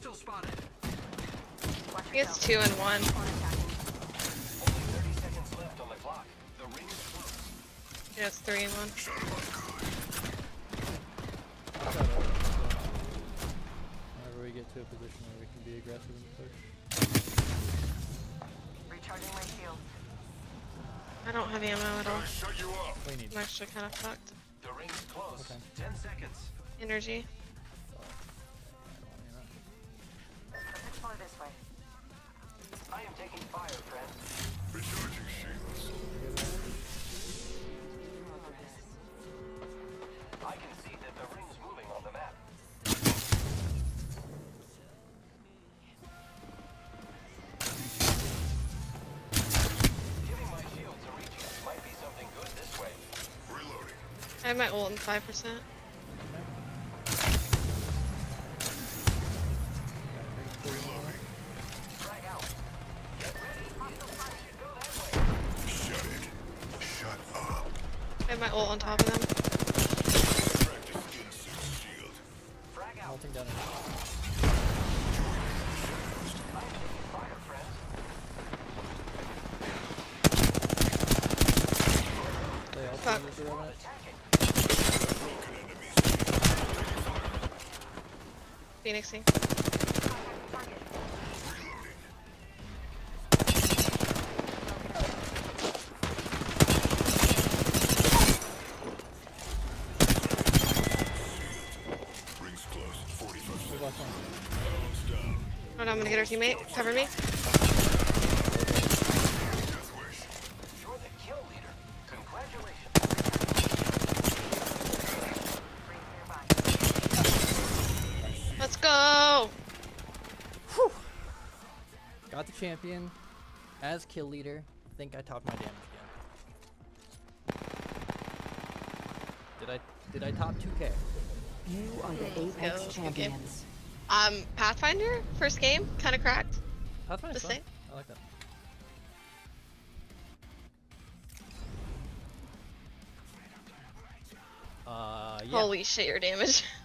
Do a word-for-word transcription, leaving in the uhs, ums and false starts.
Hostile spotted. He has two and one. Only thirty seconds left on the clock. The ring is close. He has three and one. Whenever we get to a position where we can be aggressive and push. Recharging my shield. I don't have ammo at all. Shut you up. We need I'm actually kind of fucked. The ring is close. Okay. Ten seconds. Energy. Let's explore this way. I am taking fire, friend. Recharging shields. I can see that the ring's moving on the map. Giving my shields a reach might be something good this way. Reloading. I have my ult in five percent. Frag out. Get ready. Go that way. Shut it. Shut up. I have my ult on top of them. Practice insect shield. Frag out. Melting down. I am taking fire, friend. They all Fuck. turn this around. Attacking. Broken enemies. Phoenixing. Rings close. forty-five Who's seconds. last one? Balance down. Oh no, I'm gonna get her teammate. Cover me. Death wish. You're the kill leader. Congratulations. Ring nearby. Let's go! Got the champion as kill leader. I think I topped my damage again. Did I did I top two K? You are the Let's go, Apex let's go game. champions. Um, Pathfinder, first game, kind of cracked. That's fine. Just fun. saying. I like that. Uh, yeah. Holy shit, your damage.